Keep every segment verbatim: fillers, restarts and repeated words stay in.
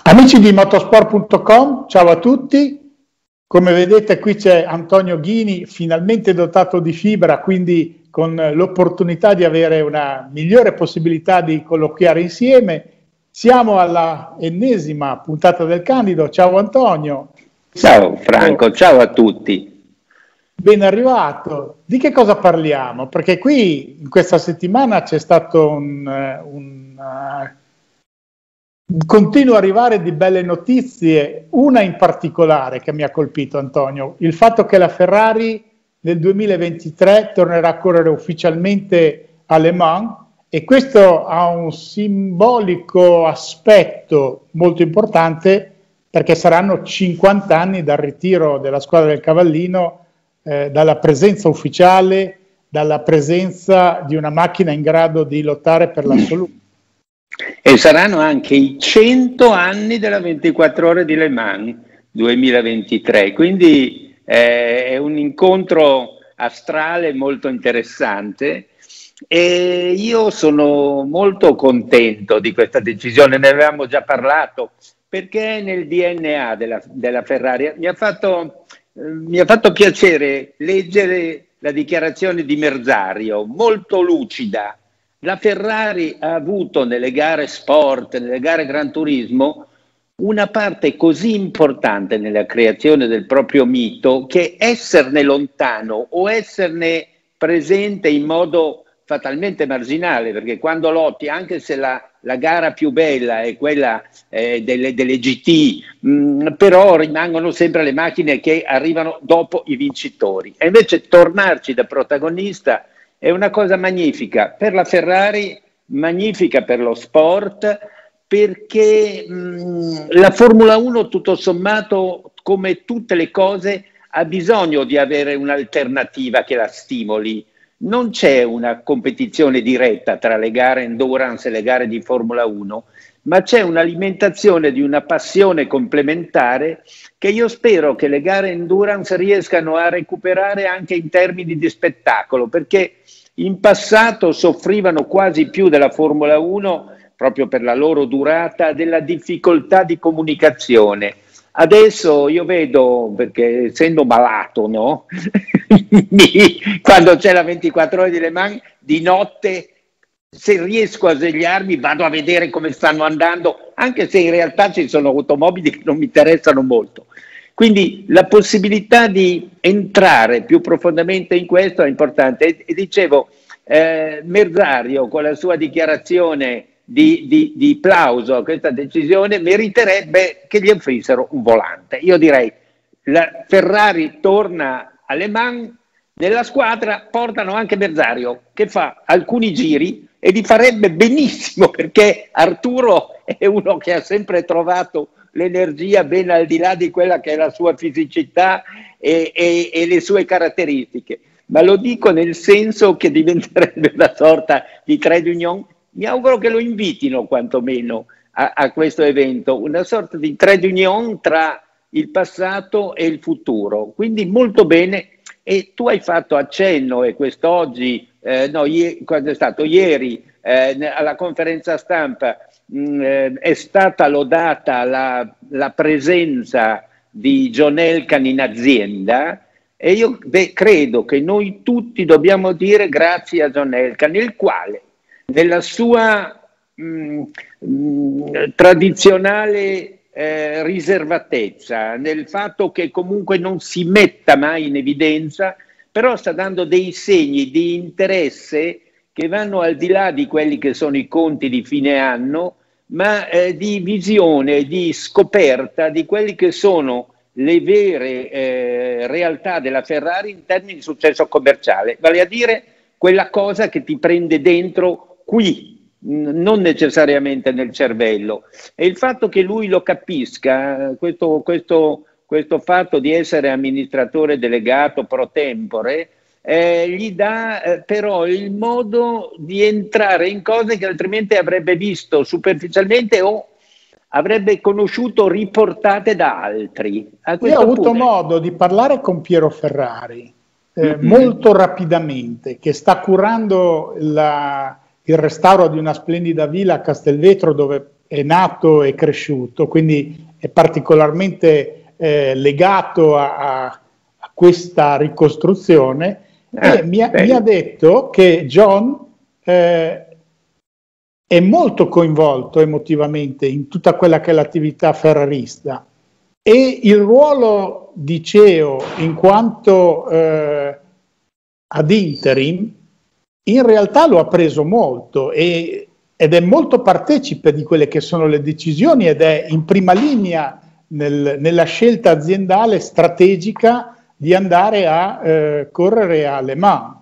Amici di motorsport punto com, ciao a tutti. Come vedete qui c'è Antonio Ghini, finalmente dotato di fibra, quindi con l'opportunità di avere una migliore possibilità di colloquiare insieme. Siamo alla ennesima puntata del Candido. Ciao Antonio. Ciao Franco, ciao a tutti. Ben arrivato. Di che cosa parliamo? Perché qui in questa settimana c'è stato un, un, un continuo arrivare di belle notizie, una in particolare che mi ha colpito, Antonio, il fatto che la Ferrari nel duemilaventitré tornerà a correre ufficialmente a Le Mans, e questo ha un simbolico aspetto molto importante perché saranno cinquanta anni dal ritiro della squadra del Cavallino, eh, dalla presenza ufficiale, dalla presenza di una macchina in grado di lottare per l'assoluto. E saranno anche i cento anni della ventiquattro ore di Le Mans duemilaventitré, quindi eh, è un incontro astrale molto interessante e io sono molto contento di questa decisione, ne avevamo già parlato, perché è nel D N A della, della Ferrari. Mi ha fatto, eh, mi ha fatto piacere leggere la dichiarazione di Merzario, molto lucida. La Ferrari ha avuto nelle gare sport, nelle gare Gran Turismo, una parte così importante nella creazione del proprio mito che esserne lontano o esserne presente in modo fatalmente marginale, perché quando lotti, anche se la, la gara più bella è quella eh, delle, delle G T, mh, però rimangono sempre le macchine che arrivano dopo i vincitori. E invece tornarci da protagonista è una cosa magnifica per la Ferrari, magnifica per lo sport, perché mh, la Formula uno tutto sommato, come tutte le cose, ha bisogno di avere un'alternativa che la stimoli. Non c'è una competizione diretta tra le gare endurance e le gare di Formula uno, ma c'è un'alimentazione di una passione complementare che io spero che le gare endurance riescano a recuperare anche in termini di spettacolo, perché in passato soffrivano quasi più della Formula uno, proprio per la loro durata, della difficoltà di comunicazione. Adesso io vedo, perché essendo malato, no? Quando c'è la ventiquattro ore di Le Mans, di notte, se riesco a svegliarmi, vado a vedere come stanno andando, anche se in realtà ci sono automobili che non mi interessano molto. Quindi la possibilità di entrare più profondamente in questo è importante. E, e dicevo, eh, Merzario con la sua dichiarazione di, di, di plauso a questa decisione meriterebbe che gli offrissero un volante. Io direi la Ferrari torna a Le Mans, nella squadra portano anche Merzario che fa alcuni giri e li farebbe benissimo, perché Arturo è uno che ha sempre trovato l'energia ben al di là di quella che è la sua fisicità e, e, e le sue caratteristiche, ma lo dico nel senso che diventerebbe una sorta di trade union. Mi auguro che lo invitino quantomeno a, a questo evento, una sorta di trade union tra il passato e il futuro, quindi molto bene. E tu hai fatto accenno, e quest'oggi, eh, no, quando è stato ieri, eh, alla conferenza stampa, mh, eh, è stata lodata la, la presenza di John Elkann in azienda, e io beh, credo che noi tutti dobbiamo dire grazie a John Elkann, il quale nella sua mh, mh, tradizionale Eh, riservatezza, nel fatto che comunque non si metta mai in evidenza, però sta dando dei segni di interesse che vanno al di là di quelli che sono i conti di fine anno, ma eh, di visione, di scoperta di quelli che sono le vere eh, realtà della Ferrari in termini di successo commerciale, vale a dire quella cosa che ti prende dentro qui, non necessariamente nel cervello. E il fatto che lui lo capisca, questo, questo, questo fatto di essere amministratore delegato pro tempore, eh, gli dà eh, però il modo di entrare in cose che altrimenti avrebbe visto superficialmente o avrebbe conosciuto riportate da altri. A Io ho avuto punto... modo di parlare con Piero Ferrari eh, mm-hmm. molto rapidamente, che sta curando la il restauro di una splendida villa a Castelvetro, dove è nato e cresciuto, quindi è particolarmente eh, legato a, a, a questa ricostruzione, ah, e mi ha, mi ha detto che John eh, è molto coinvolto emotivamente in tutta quella che è l'attività ferrarista, e il ruolo di C E O in quanto eh, ad interim in realtà lo ha preso molto, e, ed è molto partecipe di quelle che sono le decisioni, ed è in prima linea nel, nella scelta aziendale strategica di andare a eh, correre a Le Mans,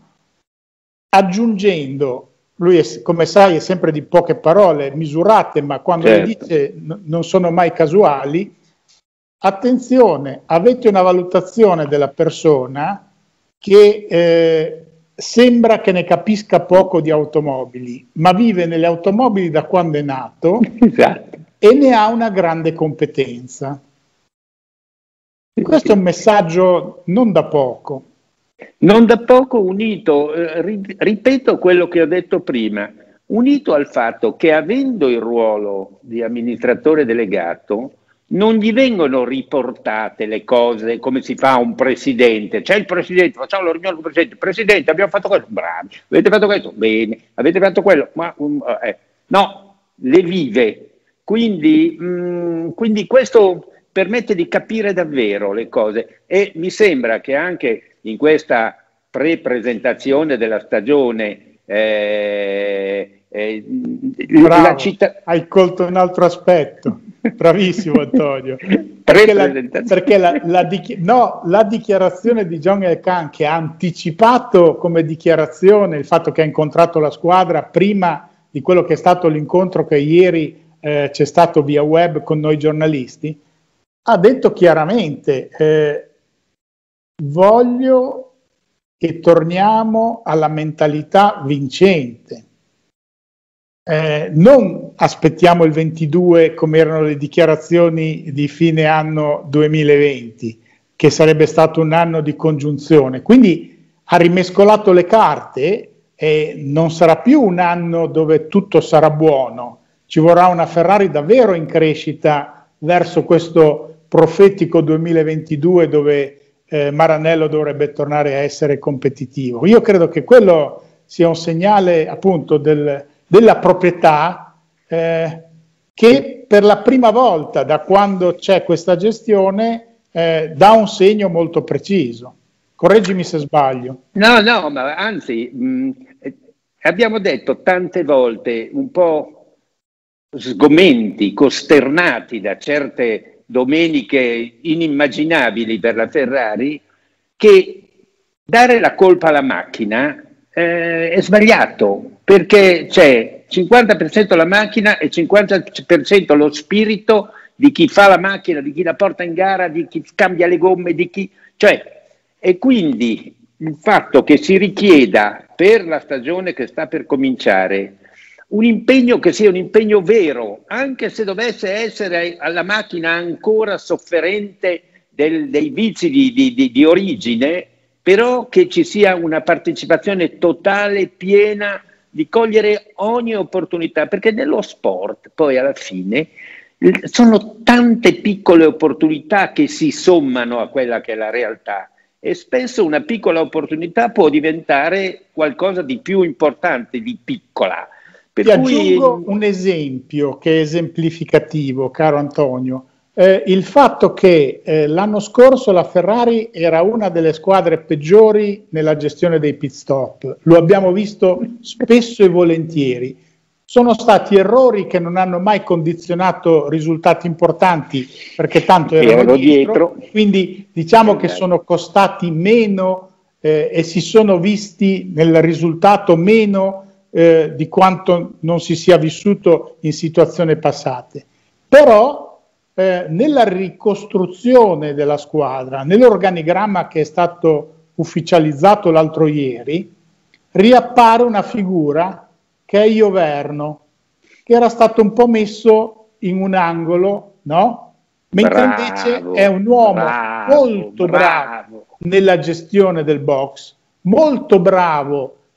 aggiungendo, lui è, come sai, è sempre di poche parole, misurate, ma quando certo. le dice n- non sono mai casuali. Attenzione, avete una valutazione della persona che eh, sembra che ne capisca poco di automobili, ma vive nelle automobili da quando è nato, esatto. e ne ha una grande competenza. Questo è un messaggio non da poco. Non da poco, unito, eh, ripeto quello che ho detto prima, unito al fatto che, avendo il ruolo di amministratore delegato, non gli vengono riportate le cose come si fa a un presidente. C'è il presidente, facciamo la riunione con il presidente, presidente, abbiamo fatto questo, bravi, avete fatto questo, bene, avete fatto quello, ma um, eh. no, le vive. Quindi, mh, quindi questo permette di capire davvero le cose, e mi sembra che anche in questa pre-presentazione della stagione eh, eh, Bravo, la città... hai colto un altro aspetto. Bravissimo Antonio, perché, la, perché la, la, dichi- no, la dichiarazione di John Elkann, che ha anticipato come dichiarazione il fatto che ha incontrato la squadra prima di quello che è stato l'incontro che ieri eh, c'è stato via web con noi giornalisti, ha detto chiaramente eh, voglio che torniamo alla mentalità vincente. Eh, non aspettiamo il ventidue come erano le dichiarazioni di fine anno duemilaventi, che sarebbe stato un anno di congiunzione, quindi ha rimescolato le carte, e non sarà più un anno dove tutto sarà buono, ci vorrà una Ferrari davvero in crescita verso questo profetico duemilaventidue dove eh, Maranello dovrebbe tornare a essere competitivo. Io credo che quello sia un segnale appunto del della proprietà eh, che per la prima volta da quando c'è questa gestione eh, dà un segno molto preciso. Correggimi se sbaglio. No, no, ma anzi, mh, abbiamo detto tante volte, un po' sgomenti, costernati da certe domeniche inimmaginabili per la Ferrari, che dare la colpa alla macchina eh, è sbagliato, perché c'è cinquanta per cento la macchina e cinquanta per cento lo spirito di chi fa la macchina, di chi la porta in gara, di chi cambia le gomme, di chi... Cioè, e quindi il fatto che si richieda per la stagione che sta per cominciare un impegno che sia un impegno vero, anche se dovesse essere alla macchina ancora sofferente del, dei vizi di, di, di, di origine, però che ci sia una partecipazione totale, piena, di cogliere ogni opportunità, perché nello sport poi alla fine sono tante piccole opportunità che si sommano a quella che è la realtà, e spesso una piccola opportunità può diventare qualcosa di più importante, di piccola. Per Ti cui... aggiungo un esempio che è esemplificativo, caro Antonio. Eh, il fatto che eh, l'anno scorso la Ferrari era una delle squadre peggiori nella gestione dei pit stop, lo abbiamo visto spesso e volentieri. Sono stati errori che non hanno mai condizionato risultati importanti, perché tanto erano, erano dietro, dietro, quindi diciamo che sono costati meno eh, e si sono visti nel risultato meno eh, di quanto non si sia vissuto in situazioni passate. Però Eh, nella ricostruzione della squadra, nell'organigramma che è stato ufficializzato l'altro ieri, riappare una figura che è Ioverno, che era stato un po' messo in un angolo, no? Mentre bravo, invece è un uomo bravo, molto bravo, bravo nella gestione del box, molto bravo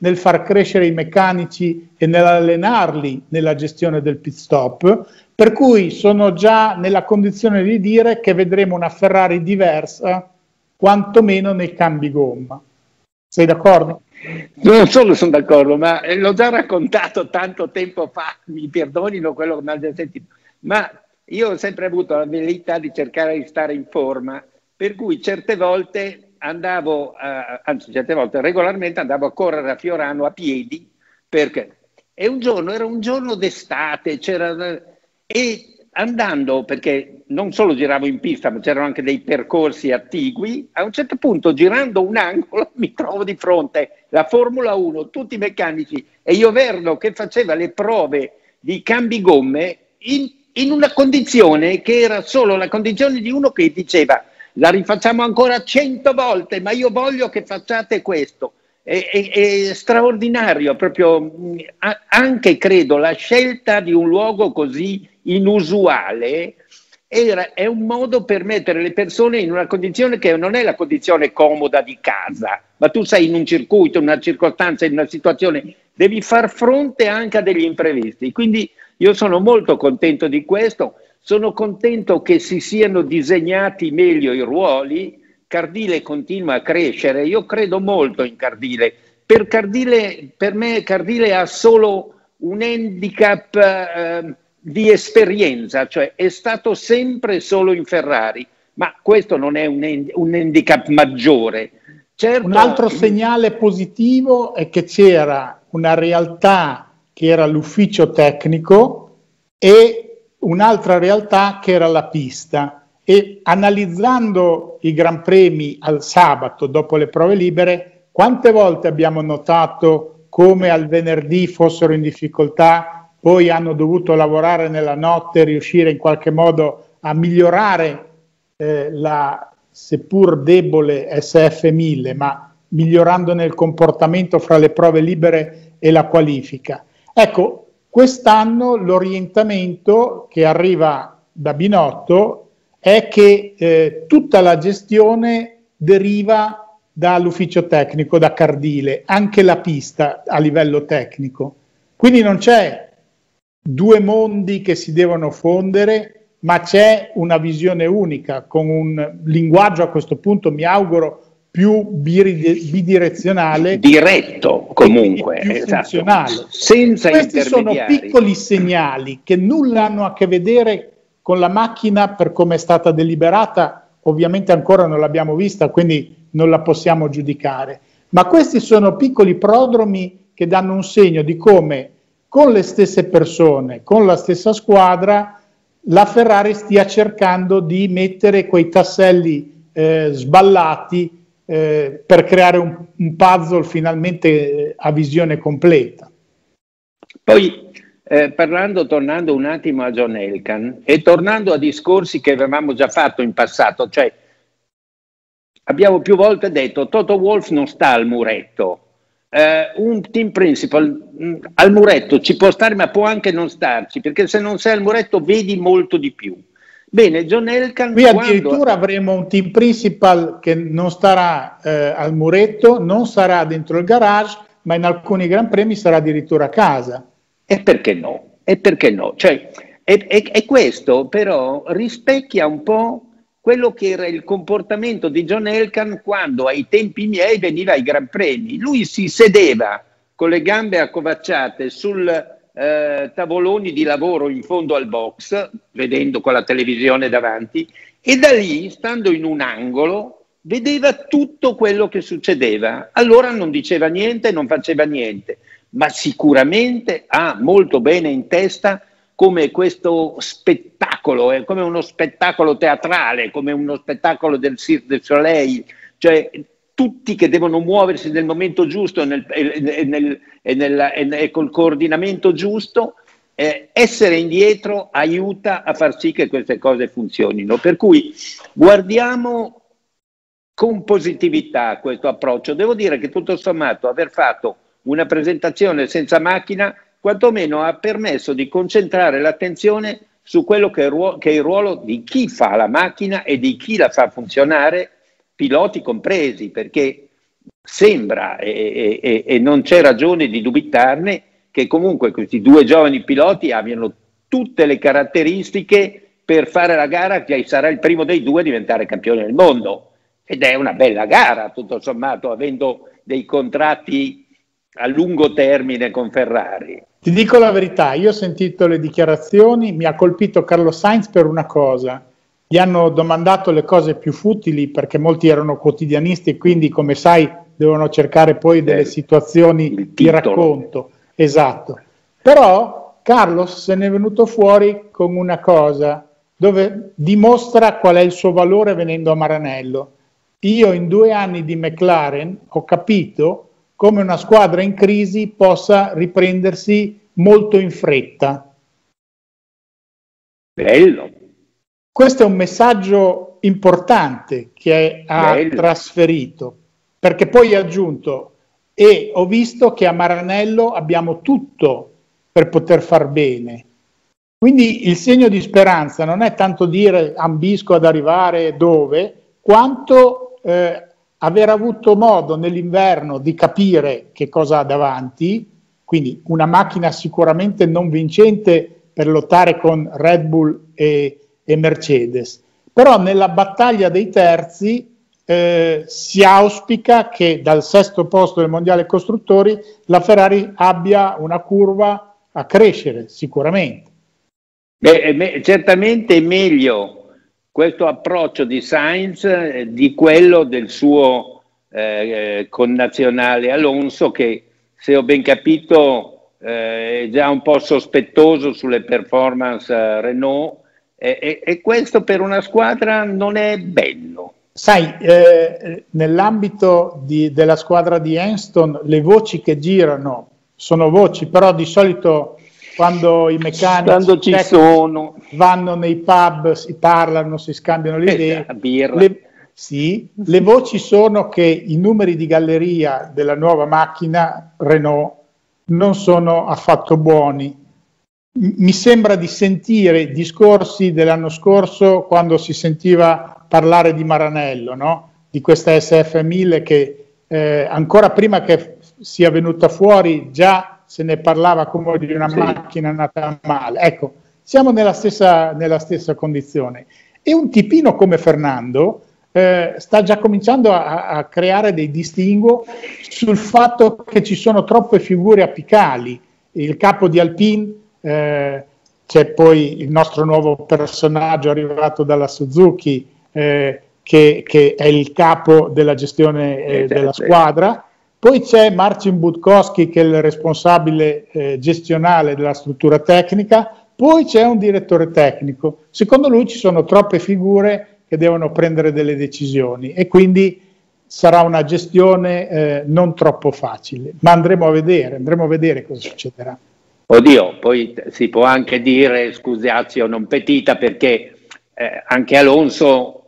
nel far crescere i meccanici e nell'allenarli nella gestione del pit stop, per cui sono già nella condizione di dire che vedremo una Ferrari diversa, quantomeno nei cambi gomma. Sei d'accordo? Non solo sono d'accordo, ma l'ho già raccontato tanto tempo fa, mi perdonino quello che mi ha già sentito, ma io ho sempre avuto la velleità di cercare di stare in forma, per cui certe volte andavo, eh, anzi certe volte regolarmente andavo a correre a Fiorano a piedi, perché e un giorno era un giorno d'estate, c'era e andando, perché non solo giravo in pista, ma c'erano anche dei percorsi attigui, a un certo punto girando un angolo mi trovo di fronte la Formula uno, tutti i meccanici e io Verno che faceva le prove di cambi gomme in, in una condizione che era solo la condizione di uno che diceva la rifacciamo ancora cento volte, ma io voglio che facciate questo. È, è, è straordinario, proprio anche credo la scelta di un luogo così inusuale era, è un modo per mettere le persone in una condizione che non è la condizione comoda di casa, ma tu sei in un circuito, in una circostanza, in una situazione, devi far fronte anche a degli imprevisti. Quindi io sono molto contento di questo, sono contento che si siano disegnati meglio i ruoli. Cardile continua a crescere, io credo molto in Cardile. Per Cardile, per me Cardile ha solo un handicap eh, di esperienza, cioè è stato sempre solo in Ferrari, ma questo non è un, un handicap maggiore. Certo, un altro segnale positivo è che c'era una realtà che era l'ufficio tecnico e un'altra realtà che era la pista. E analizzando i Gran Premi al sabato dopo le prove libere, quante volte abbiamo notato come al venerdì fossero in difficoltà, poi hanno dovuto lavorare nella notte, riuscire in qualche modo a migliorare eh, la seppur debole S F mille, ma migliorando nel comportamento fra le prove libere e la qualifica. Ecco, quest'anno l'orientamento che arriva da Binotto è che eh, tutta la gestione deriva dall'ufficio tecnico, da Cardile, anche la pista a livello tecnico. Quindi non c'è due mondi che si devono fondere, ma c'è una visione unica, con un linguaggio a questo punto, mi auguro, più bidirezionale. Diretto, comunque. Più esatto. funzionale. Senza Questi sono intermediari. piccoli segnali che nulla hanno a che vedere con la macchina per come è stata deliberata, ovviamente ancora non l'abbiamo vista, quindi non la possiamo giudicare. Ma questi sono piccoli prodromi che danno un segno di come con le stesse persone, con la stessa squadra, la Ferrari stia cercando di mettere quei tasselli eh, sballati eh, per creare un, un puzzle finalmente eh, a visione completa. Poi Eh, parlando, tornando un attimo a John Elkann e tornando a discorsi che avevamo già fatto in passato, cioè abbiamo più volte detto Toto Wolff non sta al muretto, eh, un team principal mh, al muretto ci può stare ma può anche non starci, perché se non sei al muretto vedi molto di più. Bene, John Elkann... Qui addirittura quando... avremo un team principal che non starà eh, al muretto, non sarà dentro il garage, ma in alcuni Gran Premi sarà addirittura a casa. E perché no? E perché no? Cioè, e, e, e questo però rispecchia un po' quello che era il comportamento di John Elkann quando ai tempi miei veniva ai Gran Premi. Lui si sedeva con le gambe accovacciate sul eh, tavoloni di lavoro in fondo al box, vedendo con la televisione davanti, e da lì, stando in un angolo, vedeva tutto quello che succedeva. Allora non diceva niente, non faceva niente, ma sicuramente ha molto bene in testa come questo spettacolo, è come uno spettacolo teatrale, come uno spettacolo del Cirque du Soleil, cioè tutti che devono muoversi nel momento giusto e, nel, e, nel, e, nel, e col coordinamento giusto, eh, essere indietro aiuta a far sì che queste cose funzionino. Per cui guardiamo con positività questo approccio. Devo dire che tutto sommato aver fatto una presentazione senza macchina quantomeno ha permesso di concentrare l'attenzione su quello che è, ruolo, che è il ruolo di chi fa la macchina e di chi la fa funzionare, piloti compresi, perché sembra, e, e, e non c'è ragione di dubitarne, che comunque questi due giovani piloti abbiano tutte le caratteristiche per fare la gara che sarà il primo dei due a diventare campione del mondo. Ed è una bella gara, tutto sommato, avendo dei contratti a lungo termine con Ferrari. Ti dico la verità, io ho sentito le dichiarazioni, mi ha colpito Carlos Sainz per una cosa. Gli hanno domandato le cose più futili perché molti erano quotidianisti e quindi, come sai, devono cercare poi delle situazioni di racconto. Esatto. Però Carlos se ne è venuto fuori con una cosa dove dimostra qual è il suo valore venendo a Maranello. Io in due anni di McLaren ho capito come una squadra in crisi possa riprendersi molto in fretta. Bello. Questo è un messaggio importante che ha Bello. trasferito, perché poi ha aggiunto: e ho visto che a Maranello abbiamo tutto per poter far bene. Quindi il segno di speranza non è tanto dire ambisco ad arrivare dove, quanto eh, aver avuto modo nell'inverno di capire che cosa ha davanti, quindi una macchina sicuramente non vincente per lottare con Red Bull e, e Mercedes, però nella battaglia dei terzi eh, si auspica che dal sesto posto del mondiale costruttori la Ferrari abbia una curva a crescere sicuramente. Beh, certamente è meglio questo approccio di Sainz eh, di quello del suo eh, connazionale Alonso, che, se ho ben capito, eh, è già un po' sospettoso sulle performance eh, Renault, eh, e, e questo per una squadra non è bello. Sai, eh, nell'ambito di, della squadra di Anston le voci che girano sono voci, però di solito quando i meccanici quando ci sono vanno nei pub, si parlano, si scambiano le idee, le, sì, le voci sono che i numeri di galleria della nuova macchina Renault non sono affatto buoni. Mi sembra di sentire discorsi dell'anno scorso quando si sentiva parlare di Maranello, no? Di questa S F mille che eh, ancora prima che sia venuta fuori già se ne parlava come di una sì. macchina nata male. Ecco, siamo nella stessa, nella stessa condizione. E un tipino come Fernando eh, sta già cominciando a, a creare dei distinguo sul fatto che ci sono troppe figure apicali. Il capo di Alpine, eh, c'è poi il nostro nuovo personaggio arrivato dalla Suzuki, eh, che, che è il capo della gestione eh, della squadra. Poi c'è Marcin Budkowski, che è il responsabile eh, gestionale della struttura tecnica, poi c'è un direttore tecnico. Secondo lui ci sono troppe figure che devono prendere delle decisioni e quindi sarà una gestione eh, non troppo facile, ma andremo a vedere, andremo a vedere cosa succederà. Oddio, poi si può anche dire scusatio non petita, perché eh, anche Alonso,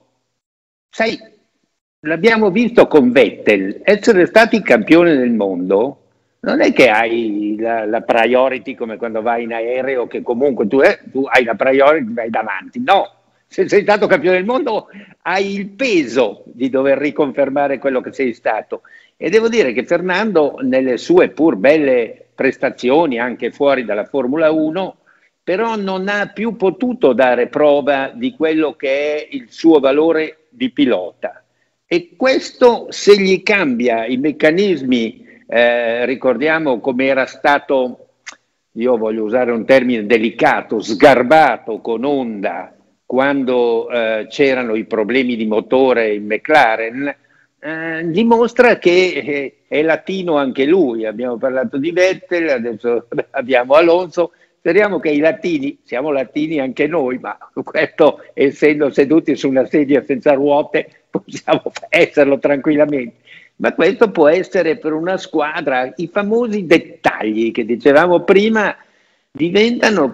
sai, l'abbiamo visto con Vettel, essere stati campione del mondo non è che hai la, la priority come quando vai in aereo, che comunque tu, eh, tu hai la priority, vai davanti. No, se sei stato campione del mondo hai il peso di dover riconfermare quello che sei stato. E devo dire che Fernando, nelle sue pur belle prestazioni anche fuori dalla Formula uno, però non ha più potuto dare prova di quello che è il suo valore di pilota. E questo, se gli cambia i meccanismi, eh, ricordiamo come era stato, io voglio usare un termine delicato, sgarbato con Honda quando eh, c'erano i problemi di motore in McLaren, eh, dimostra che eh, è latino anche lui. Abbiamo parlato di Vettel, adesso abbiamo Alonso. Speriamo che i latini, siamo latini anche noi, ma questo, essendo seduti su una sedia senza ruote, possiamo esserlo tranquillamente. Ma questo può essere per una squadra, i famosi dettagli che dicevamo prima diventano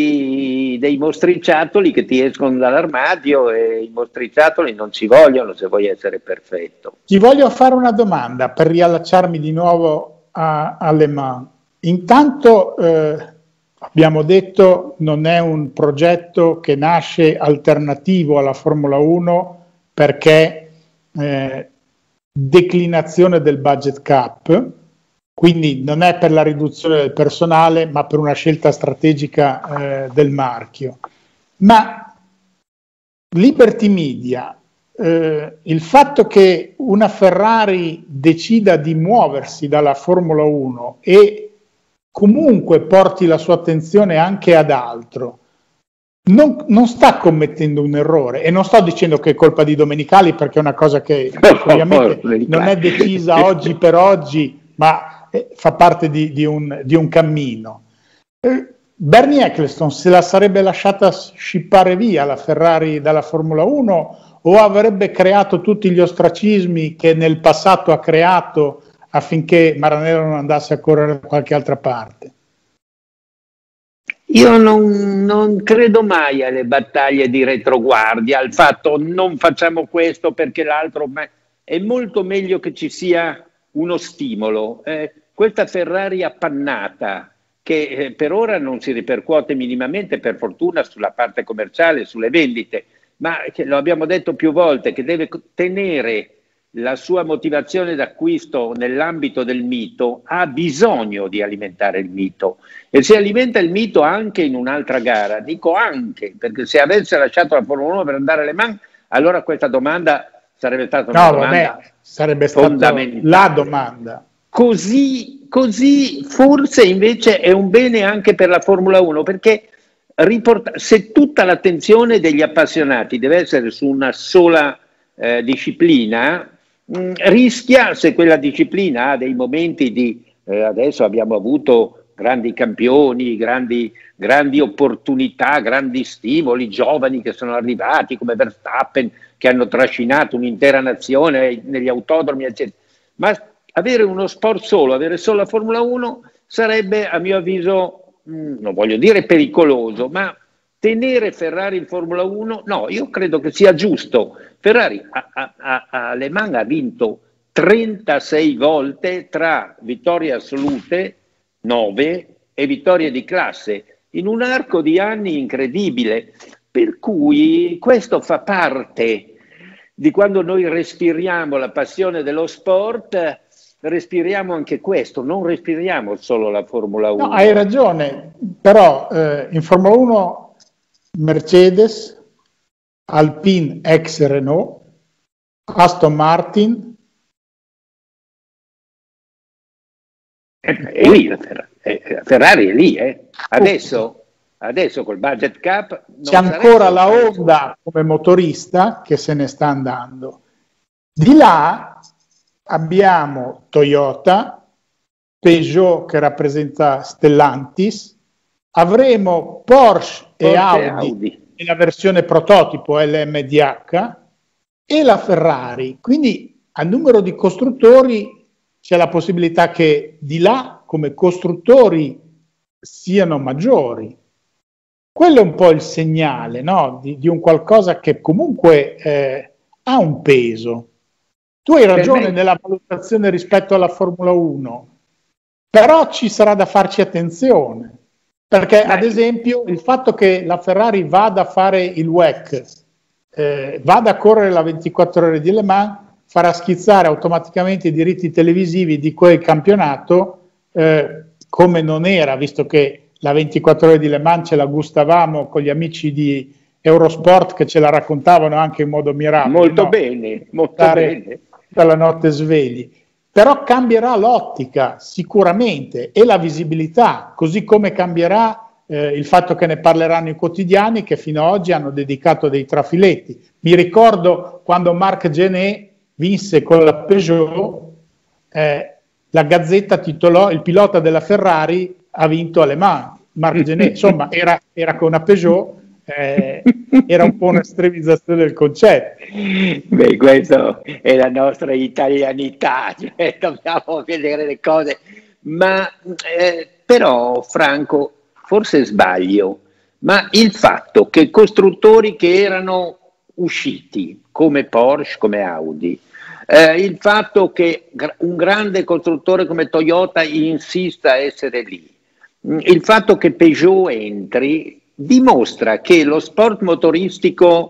poi dei mostriciattoli che ti escono dall'armadio, e i mostriciattoli non ci vogliono se vuoi essere perfetto. Ti voglio fare una domanda per riallacciarmi di nuovo a, a Le Mans. Intanto eh, abbiamo detto non è un progetto che nasce alternativo alla Formula uno, perché eh, declinazione del budget cap, quindi non è per la riduzione del personale, ma per una scelta strategica eh, del marchio. Ma Liberty Media, eh, il fatto che una Ferrari decida di muoversi dalla Formula uno e comunque porti la sua attenzione anche ad altro, non, non sta commettendo un errore, e non sto dicendo che è colpa di Domenicali, perché è una cosa che ovviamente non è decisa oggi per oggi, ma eh, fa parte di, di, un, di un cammino. Eh, Bernie Ecclestone se la sarebbe lasciata scippare via la Ferrari dalla Formula uno, o avrebbe creato tutti gli ostracismi che nel passato ha creato affinché Maranello non andasse a correre da qualche altra parte? Io non, non credo mai alle battaglie di retroguardia, al fatto non facciamo questo perché l'altro, ma è molto meglio che ci sia uno stimolo. Eh, questa Ferrari appannata, che eh, per ora non si ripercuote minimamente, per fortuna, sulla parte commerciale, sulle vendite, ma che, lo abbiamo detto più volte, che deve tenere la sua motivazione d'acquisto nell'ambito del mito, ha bisogno di alimentare il mito, e se alimenta il mito anche in un'altra gara, dico anche, perché se avesse lasciato la Formula uno per andare alle Mans, allora questa domanda sarebbe stata una no, domanda vabbè, sarebbe stata la domanda. Così, così forse invece è un bene anche per la Formula uno, perché riporta, se tutta l'attenzione degli appassionati deve essere su una sola eh, disciplina, mh, rischia, se quella disciplina ha dei momenti di, eh, adesso abbiamo avuto grandi campioni, grandi, grandi opportunità, grandi stimoli, giovani che sono arrivati come Verstappen, che hanno trascinato un'intera nazione negli autodromi, eccetera. Ma avere uno sport solo, avere solo la Formula uno sarebbe, a mio avviso, mh, non voglio dire pericoloso, ma tenere Ferrari in Formula uno, no, io credo che sia giusto. Ferrari a, a, a, a Le Mans ha vinto trentasei volte, tra vittorie assolute nove e vittorie di classe, in un arco di anni incredibile, per cui questo fa parte di quando noi respiriamo la passione dello sport. Respiriamo anche questo, non respiriamo solo la Formula uno. No, hai ragione, però eh, in Formula uno Mercedes, Alpine ex Renault, Aston Martin, è, è lì la Ferrari, è, Ferrari è lì, eh. adesso, adesso col budget cap non c'è ancora la Honda come motorista che se ne sta andando. Di là abbiamo Toyota, Peugeot che rappresenta Stellantis, avremo Porsche, Porsche e Audi, Audi nella versione prototipo L M D H e la Ferrari. Quindi a numero di costruttori c'è la possibilità che di là come costruttori siano maggiori. Quello è un po' il segnale, no? di, di un qualcosa che comunque eh, ha un peso. Tu hai ragione me... nella valutazione rispetto alla Formula uno, però ci sarà da farci attenzione, perché Beh. ad esempio il fatto che la Ferrari vada a fare il W E C, eh, vada a correre la ventiquattro ore di Le Mans, farà schizzare automaticamente i diritti televisivi di quel campionato, eh, come non era, visto che la ventiquattro ore di Le Mans ce la gustavamo con gli amici di Eurosport che ce la raccontavano anche in modo mirabile. Molto no? bene, molto Stare bene. Dalla notte svegli. Però cambierà l'ottica sicuramente e la visibilità, così come cambierà eh, il fatto che ne parleranno i quotidiani che fino ad oggi hanno dedicato dei trafiletti. Mi ricordo quando Marc Gené vinse con la Peugeot, eh, la Gazzetta titolò "Il pilota della Ferrari ha vinto a Le Mans". Marc Gené, insomma, era, era con una Peugeot, eh, era un po' un'estremizzazione del concetto. Beh, questa è la nostra italianità, cioè dobbiamo vedere le cose, ma eh, però Franco, forse sbaglio, ma il fatto che costruttori che erano usciti come Porsche, come Audi, eh, il fatto che un grande costruttore come Toyota insista a essere lì, il fatto che Peugeot entri, dimostra che lo sport motoristico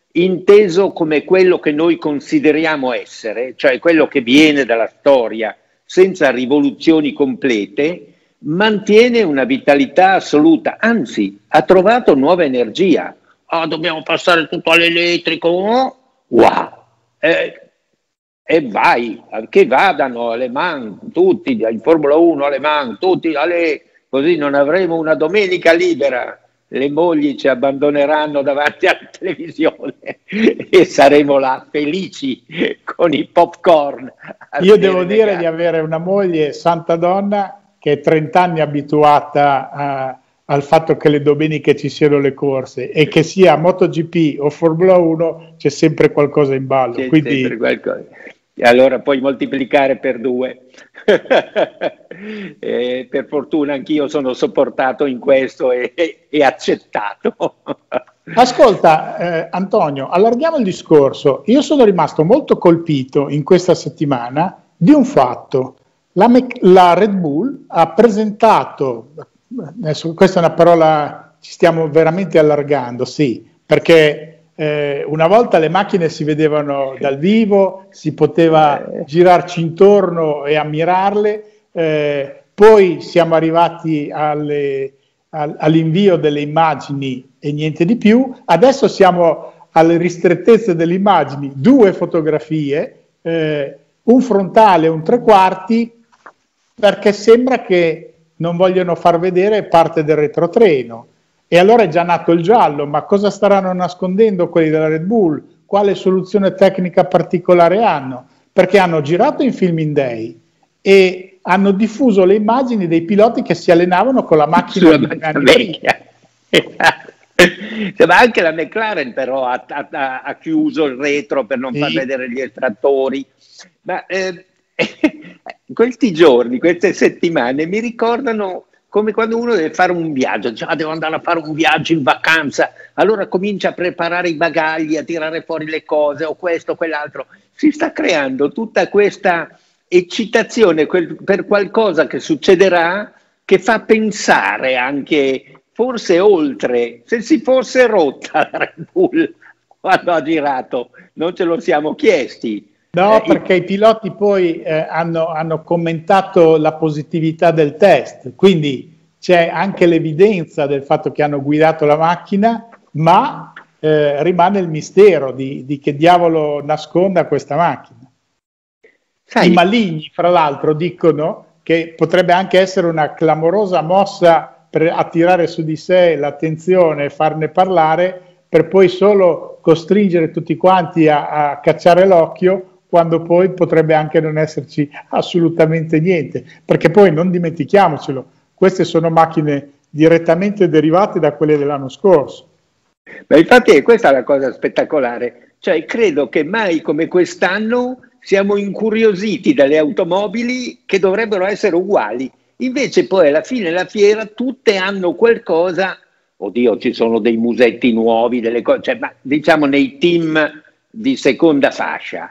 inteso come quello che noi consideriamo essere, cioè quello che viene dalla storia, senza rivoluzioni complete, mantiene una vitalità assoluta, anzi ha trovato nuova energia. Oh, dobbiamo passare tutto all'elettrico, oh, wow! Eh, e vai, che vadano alle Man, tutti, in Formula uno alle Man, tutti alle, così non avremo una domenica libera, le mogli ci abbandoneranno davanti alla televisione e saremo là felici con i popcorn. Io devo dire di avere una moglie santa donna che è trenta anni abituata a, al fatto che le domeniche ci siano le corse, e che sia MotoGP o Formula uno c'è sempre qualcosa in ballo. C'è quindi... sempre qualcosa. E allora puoi moltiplicare per due. E per fortuna anch'io sono sopportato in questo e, e, e accettato. Ascolta eh, Antonio, allarghiamo il discorso. Io sono rimasto molto colpito in questa settimana di un fatto. La, la Red Bull ha presentato, adesso questa è una parola, ci stiamo veramente allargando, sì, perché eh, una volta le macchine si vedevano dal vivo, si poteva girarci intorno e ammirarle, eh, poi siamo arrivati alle, al, all'invio delle immagini e niente di più, adesso siamo alle ristrettezze delle immagini, due fotografie, eh, un frontale e un tre quarti, perché sembra che non vogliono far vedere parte del retrotreno. E allora è già nato il giallo, ma cosa staranno nascondendo quelli della Red Bull? Quale soluzione tecnica particolare hanno? Perché hanno girato in Filming Day e hanno diffuso le immagini dei piloti che si allenavano con la macchina di anni vecchia. Ma anche la McLaren però ha, ha, ha chiuso il retro per non sì. far vedere gli estrattori. Ma eh, questi giorni, queste settimane mi ricordano come quando uno deve fare un viaggio, dice, ah, devo andare a fare un viaggio in vacanza, allora comincia a preparare i bagagli, a tirare fuori le cose, o questo o quell'altro. Si sta creando tutta questa eccitazione quel, per qualcosa che succederà, che fa pensare anche, forse oltre, se si fosse rotta la Red Bull quando ha girato, non ce lo siamo chiesti. No, perché i piloti poi eh, hanno, hanno commentato la positività del test, quindi c'è anche l'evidenza del fatto che hanno guidato la macchina, ma eh, rimane il mistero di, di che diavolo nasconda questa macchina. Sai, i maligni, fra l'altro, dicono che potrebbe anche essere una clamorosa mossa per attirare su di sé l'attenzione e farne parlare, per poi solo costringere tutti quanti a, a cacciare l'occhio, quando poi potrebbe anche non esserci assolutamente niente, perché poi non dimentichiamocelo, queste sono macchine direttamente derivate da quelle dell'anno scorso. Ma infatti questa è la cosa spettacolare, cioè credo che mai come quest'anno siamo incuriositi dalle automobili che dovrebbero essere uguali, invece poi alla fine della fiera tutte hanno qualcosa, oddio ci sono dei musetti nuovi, delle cose, cioè, ma diciamo nei team di seconda fascia.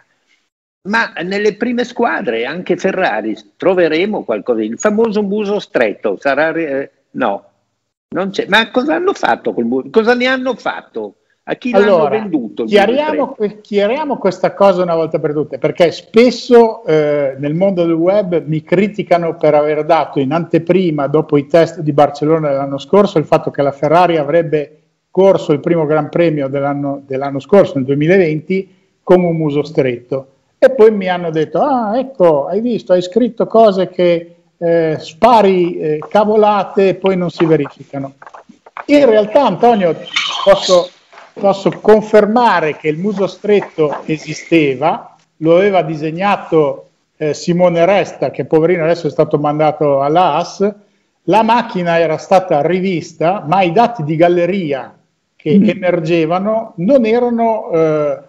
Ma nelle prime squadre, anche Ferrari, troveremo qualcosa. Il famoso muso stretto sarà. Eh, no, non c'è. Ma cosa hanno fatto col muso? Cosa ne hanno fatto? A chi allora, l'hanno venduto? Il chiariamo, chiariamo questa cosa una volta per tutte, perché spesso eh, nel mondo del web mi criticano per aver dato in anteprima, dopo i test di Barcellona dell'anno scorso, il fatto che la Ferrari avrebbe corso il primo Gran Premio dell'anno, dell'anno scorso, nel duemilaventi, con un muso stretto. E poi mi hanno detto, ah ecco, hai visto, hai scritto cose che eh, spari eh, cavolate e poi non si verificano. In realtà, Antonio, posso, posso confermare che il muso stretto esisteva, lo aveva disegnato eh, Simone Resta, che poverino adesso è stato mandato all'A S, la macchina era stata rivista, ma i dati di galleria che mm. emergevano non erano... Eh,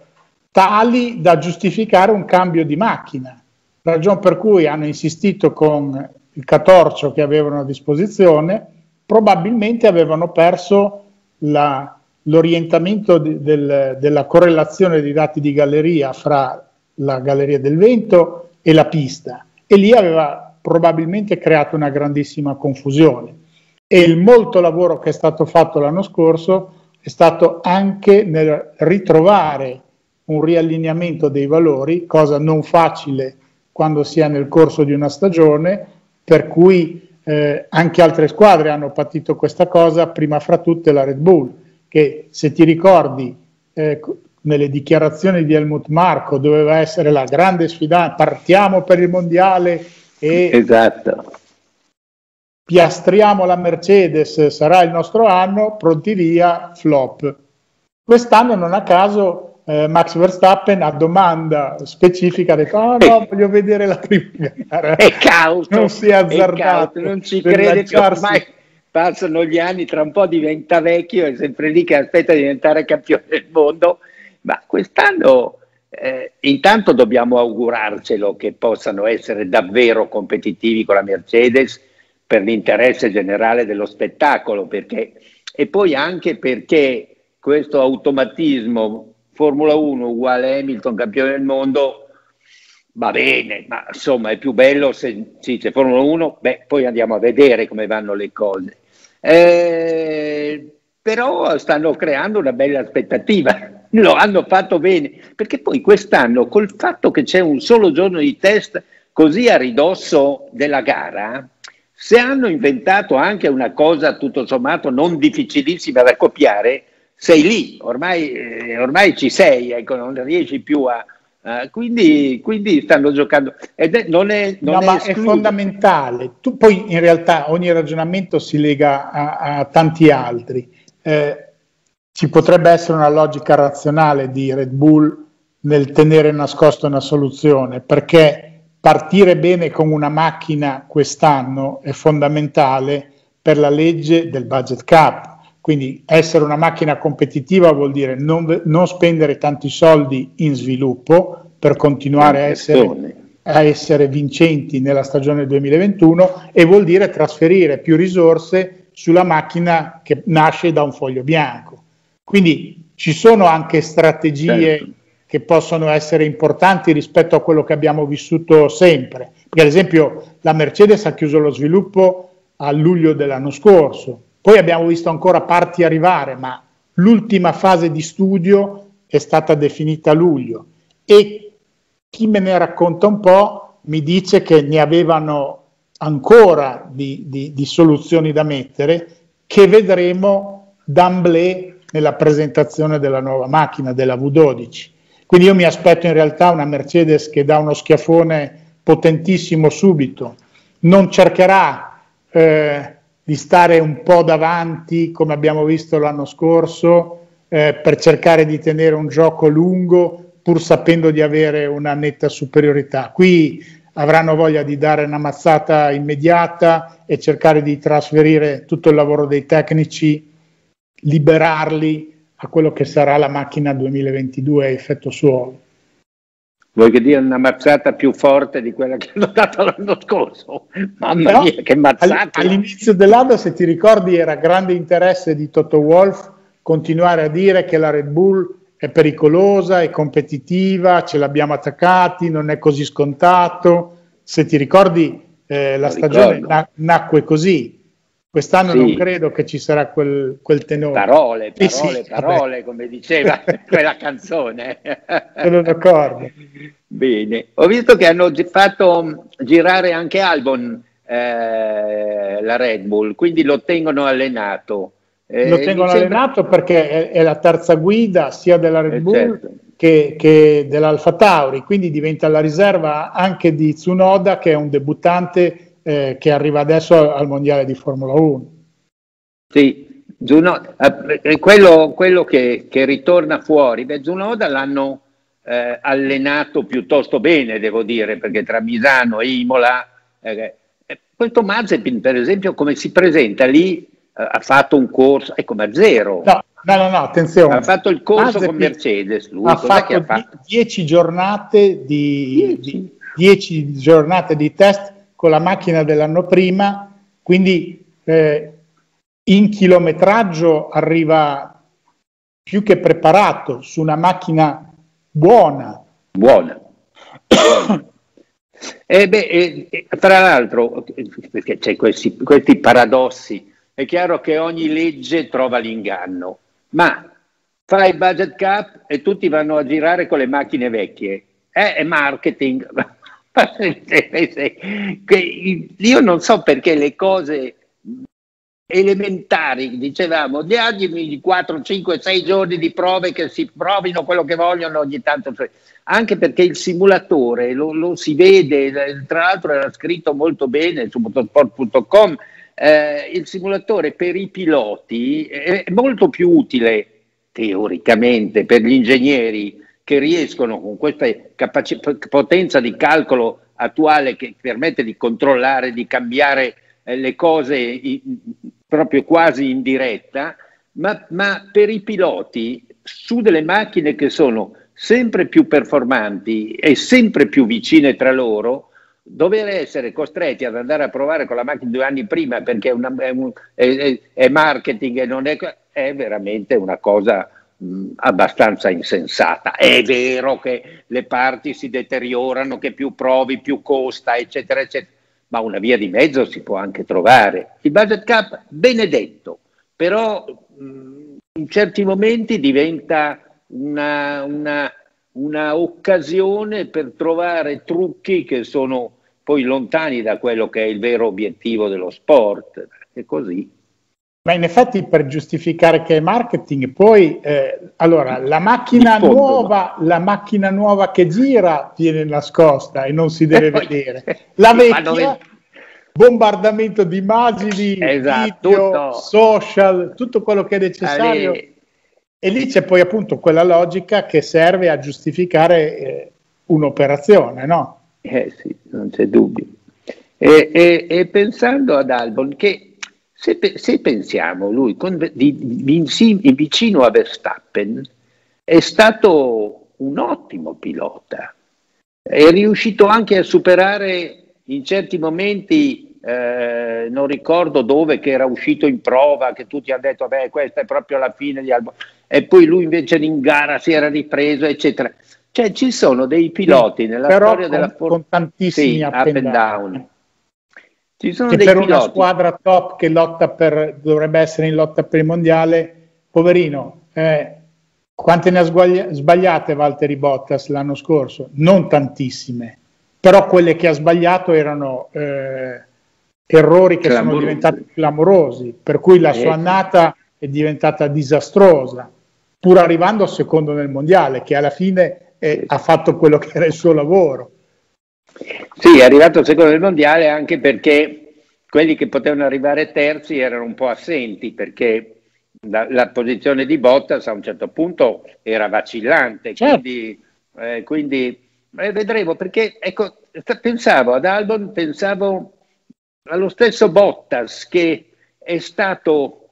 tali da giustificare un cambio di macchina, ragion per cui hanno insistito con il catorcio che avevano a disposizione, probabilmente avevano perso l'orientamento del, della correlazione dei dati di galleria fra la galleria del vento e la pista, e lì aveva probabilmente creato una grandissima confusione. E il molto lavoro che è stato fatto l'anno scorso è è stato anche nel ritrovare un riallineamento dei valori, cosa non facile quando si è nel corso di una stagione, per cui eh, anche altre squadre hanno patito questa cosa, prima fra tutte la Red Bull, che se ti ricordi eh, nelle dichiarazioni di Helmut Marko doveva essere la grande sfida, partiamo per il mondiale e esatto. piastriamo la Mercedes, sarà il nostro anno, pronti via, flop. Quest'anno non a caso eh, Max Verstappen a domanda specifica ha detto oh no, voglio vedere la prima gara. È cauto, non si è azzardato, è non ci crede che ormai passano gli anni, tra un po' diventa vecchio, è sempre lì che aspetta di diventare campione del mondo. Ma quest'anno eh, intanto dobbiamo augurarcelo che possano essere davvero competitivi con la Mercedes per l'interesse generale dello spettacolo, perché, e poi anche perché questo automatismo Formula uno uguale Hamilton campione del mondo va bene, ma insomma è più bello se sì, c'è Formula uno, beh, poi andiamo a vedere come vanno le cose. Eh, però stanno creando una bella aspettativa, lo hanno fatto bene, perché poi quest'anno col fatto che c'è un solo giorno di test così a ridosso della gara, se hanno inventato anche una cosa tutto sommato non difficilissima da copiare, sei lì, ormai, eh, ormai ci sei, ecco, non riesci più a... Uh, quindi, quindi stanno giocando ed è, non è, non no, è, ma è fondamentale. Tu, poi in realtà ogni ragionamento si lega a, a tanti altri. Eh, ci potrebbe essere una logica razionale di Red Bull nel tenere nascosta una soluzione, perché partire bene con una macchina quest'anno è fondamentale per la legge del budget cap. Quindi essere una macchina competitiva vuol dire non, non spendere tanti soldi in sviluppo per continuare a essere, a essere vincenti nella stagione duemilaventuno, e vuol dire trasferire più risorse sulla macchina che nasce da un foglio bianco. Quindi ci sono anche strategie certo. che possono essere importanti rispetto a quello che abbiamo vissuto sempre. Perché ad esempio la Mercedes ha chiuso lo sviluppo a luglio dell'anno scorso. Poi abbiamo visto ancora parti arrivare, ma l'ultima fase di studio è stata definita a luglio, e chi me ne racconta un po' mi dice che ne avevano ancora di, di, di soluzioni da mettere, che vedremo d'emblée nella presentazione della nuova macchina, della V dodici. Quindi io mi aspetto in realtà una Mercedes che dà uno schiaffone potentissimo subito, non cercherà... Eh, di stare un po' davanti come abbiamo visto l'anno scorso eh, per cercare di tenere un gioco lungo pur sapendo di avere una netta superiorità. Qui avranno voglia di dare una mazzata immediata e cercare di trasferire tutto il lavoro dei tecnici, liberarli a quello che sarà la macchina duemilaventidue a effetto suolo. Vuoi che dia una mazzata più forte di quella che hanno dato l'anno scorso? Mamma no, mia, che mazzata! All'inizio dell'anno, se ti ricordi, era grande interesse di Toto Wolff continuare a dire che la Red Bull è pericolosa, è competitiva, ce l'abbiamo attaccati, non è così scontato. Se ti ricordi, eh, la stagione na- nacque così. Quest'anno sì. non credo che ci sarà quel, quel tenore. Parole, parole, sì, sì, parole, vabbè. come diceva quella canzone. Te lo ricordo. Bene, ho visto che hanno fatto girare anche Albon eh, la Red Bull, quindi lo tengono allenato. Eh, lo tengono sembra... allenato perché è, è la terza guida sia della Red eh, Bull certo. che, che dell'Alfa Tauri, quindi diventa la riserva anche di Tsunoda, che è un debuttante eh, che arriva adesso al mondiale di Formula uno. Sì, Tsunoda, eh, quello, quello che, che ritorna fuori, beh, Tsunoda l'hanno eh, allenato piuttosto bene, devo dire, perché tra Misano e Imola, eh, questo Mazepin per esempio come si presenta lì, eh, ha fatto un corso, ecco, ma zero. No, no, no, no, attenzione. Ha fatto il corso Mazepin con Mercedes, lui ha fatto, ha fatto? dieci giornate di, di, dieci giornate di test con la macchina dell'anno prima, quindi eh, in chilometraggio arriva più che preparato su una macchina buona. Buona. E beh, e, tra l'altro, perché c'è questi, questi paradossi, è chiaro che ogni legge trova l'inganno. ma fai il budget cap e tutti vanno a girare con le macchine vecchie. Eh, è marketing. Io non so perché le cose elementari, dicevamo, diamogli quattro, cinque, sei giorni di prove che si provino quello che vogliono ogni tanto, anche perché il simulatore lo, lo si vede, tra l'altro era scritto molto bene su motorsport punto com, eh, il simulatore per i piloti è molto più utile teoricamente per gli ingegneri che riescono con questa potenza di calcolo attuale che permette di controllare, di cambiare eh, le cose in, proprio quasi in diretta, ma, ma per i piloti su delle macchine che sono sempre più performanti e sempre più vicine tra loro, dover essere costretti ad andare a provare con la macchina due anni prima perché è, una, è, un, è, è marketing e non è, è veramente una cosa mh, abbastanza insensata. È vero che le parti si deteriorano, che più provi più costa, eccetera, eccetera, ma una via di mezzo si può anche trovare. Il budget cap, benedetto, però mh, in certi momenti diventa una, una, una occasione per trovare trucchi che sono poi lontani da quello che è il vero obiettivo dello sport. È così. Ma in effetti per giustificare che è marketing, poi eh, allora la macchina fondo, nuova, no? La macchina nuova che gira viene nascosta e non si deve poi, vedere. La vecchia, dove... bombardamento di immagini, esatto, video, tutto. social, tutto quello che è necessario. Ale... E lì c'è poi appunto quella logica che serve a giustificare eh, un'operazione, no? Eh sì, non c'è dubbio. E, e, e pensando ad Albon, che se, se pensiamo, lui con, di, di, di vicino a Verstappen è stato un ottimo pilota, è riuscito anche a superare in certi momenti, eh, non ricordo dove, che era uscito in prova, che tutti hanno detto, beh, questa è proprio la fine di Albon, e poi lui invece in gara si era ripreso, eccetera. Cioè ci sono dei piloti sì, nella storia con, della Formula con tantissimi sì, up, up and down. down. Ci sono che dei per piloti. Una squadra top che lotta per, dovrebbe essere in lotta per il mondiale, poverino, eh, quante ne ha sbagli- sbagliate Valtteri Bottas l'anno scorso? Non tantissime, però quelle che ha sbagliato erano eh, errori che Clamorosi. sono diventati clamorosi, per cui la sua annata è diventata disastrosa, pur arrivando secondo nel mondiale, che alla fine eh, ha fatto quello che era il suo lavoro. Sì, è arrivato secondo nel mondiale anche perché quelli che potevano arrivare terzi erano un po' assenti, perché la, la posizione di Bottas a un certo punto era vacillante, certo. quindi, eh, quindi eh, vedremo, perché ecco, pensavo ad Albon, pensavo allo stesso Bottas che è stato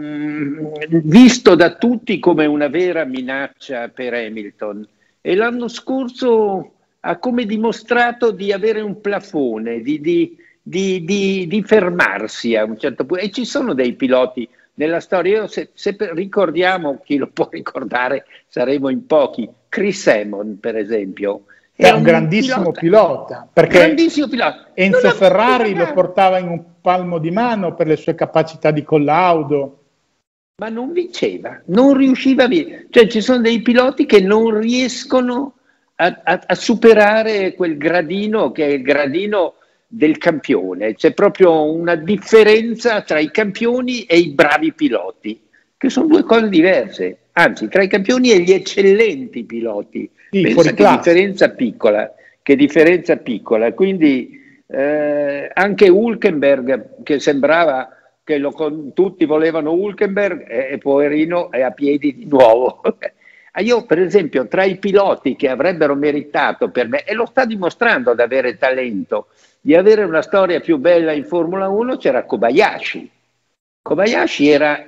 mh, visto da tutti come una vera minaccia per Hamilton, e l'anno scorso ha come dimostrato di avere un plafone, di, di, di, di, di fermarsi a un certo punto. E ci sono dei piloti nella storia, io se, se ricordiamo, chi lo può ricordare, saremo in pochi, Chris Hammond per esempio. È un, un grandissimo pilota, pilota perché grandissimo pilota. Enzo Ferrari lo portava in un palmo di mano per le sue capacità di collaudo. Ma non vinceva, non riusciva a vincere. Cioè ci sono dei piloti che non riescono a, a, a superare quel gradino che è il gradino del campione. C'è proprio una differenza tra i campioni e i bravi piloti, che sono due cose diverse. Anzi, tra i campioni e gli eccellenti piloti. Sì, pensa che differenza piccola, che differenza piccola. Quindi eh, anche Hülkenberg, che sembrava che lo, tutti volevano Hülkenberg, e, e poverino è a piedi di nuovo. Io per esempio tra i piloti che avrebbero meritato per me, e lo sta dimostrando ad avere talento, di avere una storia più bella in Formula uno, c'era Kobayashi. Kobayashi era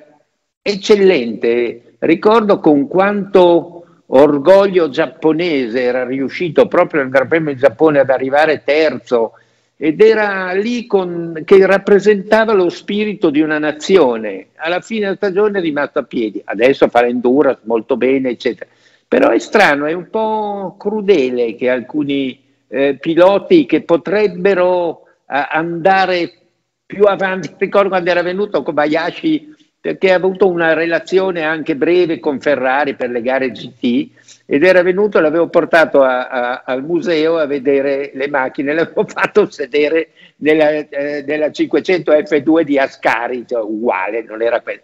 eccellente, ricordo con quanto orgoglio giapponese era riuscito proprio nel Gran Premio di Giappone ad arrivare terzo, ed era lì con, che rappresentava lo spirito di una nazione. Alla fine della stagione è rimasto a piedi, adesso fa l'endurance molto bene, eccetera. Però è strano, è un po' crudele che alcuni eh, piloti che potrebbero eh, andare più avanti, ricordo quando era venuto Kobayashi perché ha avuto una relazione anche breve con Ferrari per le gare G T, ed era venuto, l'avevo portato a, a, al museo a vedere le macchine, l'avevo fatto sedere nella, eh, nella cinquecento F due di Ascari, cioè uguale, non era quello.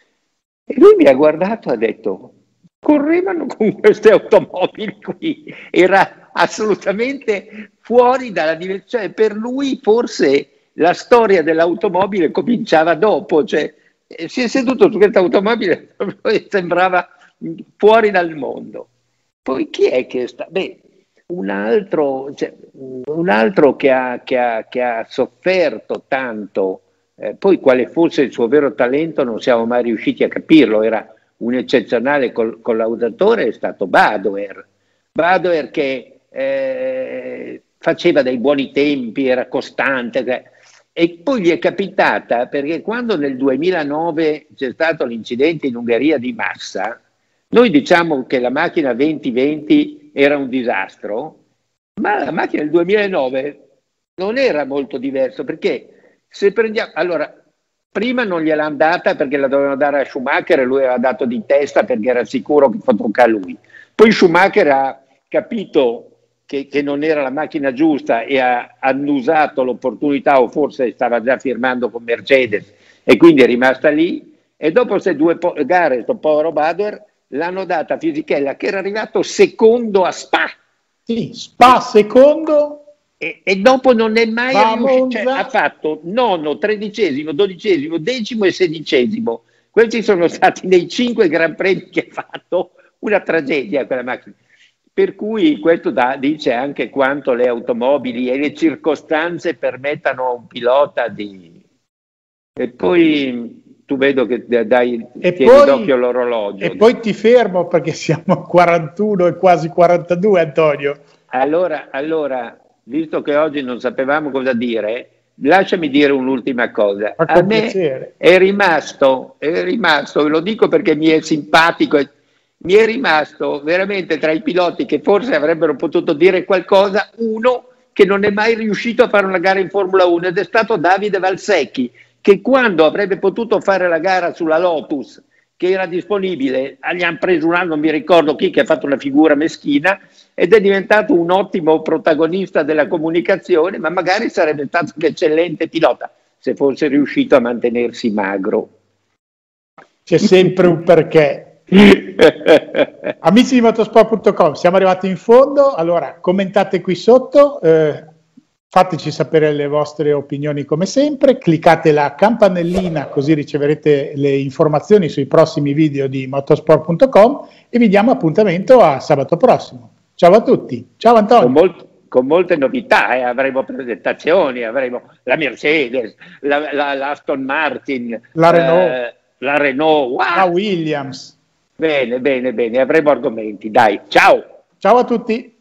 E lui mi ha guardato e ha detto: correvano con queste automobili qui, era assolutamente fuori dalla dimensione, cioè per lui forse la storia dell'automobile cominciava dopo, cioè eh, si è seduto su questa automobile e sembrava fuori dal mondo. Poi chi è che sta? Beh, un altro, cioè, un altro che, ha, che, ha, che ha sofferto tanto, eh, poi quale fosse il suo vero talento non siamo mai riusciti a capirlo, era un eccezionale col, collaudatore, è stato Badoer. Badoer che eh, faceva dei buoni tempi, era costante, e poi gli è capitata, perché quando nel duemilanove c'è stato l'incidente in Ungheria di Massa, noi diciamo che la macchina venti venti era un disastro, ma la macchina del duemilanove non era molto diversa, perché se prendiamo, allora, prima non gliel'ha andata perché la dovevano dare a Schumacher e lui aveva dato di testa perché era sicuro che fa tocca a lui. Poi Schumacher ha capito che, che non era la macchina giusta e ha annusato l'opportunità, o forse stava già firmando con Mercedes, e quindi è rimasta lì. E dopo queste due gare, questo povero Badoer, l'hanno data a Fisichella, che era arrivato secondo a Spa. Sì, Spa secondo. E, e dopo non è mai Va riuscito, cioè, ha fatto nono, tredicesimo, dodicesimo, decimo e sedicesimo. Questi sono stati nei cinque Gran Premi che ha fatto, una tragedia quella macchina. Per cui questo da, dice anche quanto le automobili e le circostanze permettano a un pilota di... E poi tu vedo che dai, e tieni poi, d'occhio l'orologio. E poi ti fermo perché siamo a quarantuno e quasi quarantadue, Antonio. Allora, allora, visto che oggi non sapevamo cosa dire, lasciami dire un'ultima cosa. A, a me piacere. è rimasto, è rimasto, ve lo dico perché mi è simpatico, mi è rimasto veramente tra i piloti che forse avrebbero potuto dire qualcosa, uno che non è mai riuscito a fare una gara in Formula uno, ed è stato Davide Valsecchi, che quando avrebbe potuto fare la gara sulla Lotus, che era disponibile, gli hanno preso un anno, non mi ricordo chi, che ha fatto una figura meschina, ed è diventato un ottimo protagonista della comunicazione, ma magari sarebbe stato un eccellente pilota se fosse riuscito a mantenersi magro. C'è sempre un perché. Amici di motorsport punto com, siamo arrivati in fondo. Allora commentate qui sotto, eh, fateci sapere le vostre opinioni come sempre, cliccate la campanellina così riceverete le informazioni sui prossimi video di motorsport punto com e vi diamo appuntamento a sabato prossimo. Ciao a tutti, ciao Antonio. Con, molt, con molte novità, eh. Avremo presentazioni, avremo la Mercedes, la, la, la Aston Martin, la Renault, eh, la, Renault wow. la Williams. Bene, bene, bene, avremo argomenti, dai, ciao! Ciao a tutti!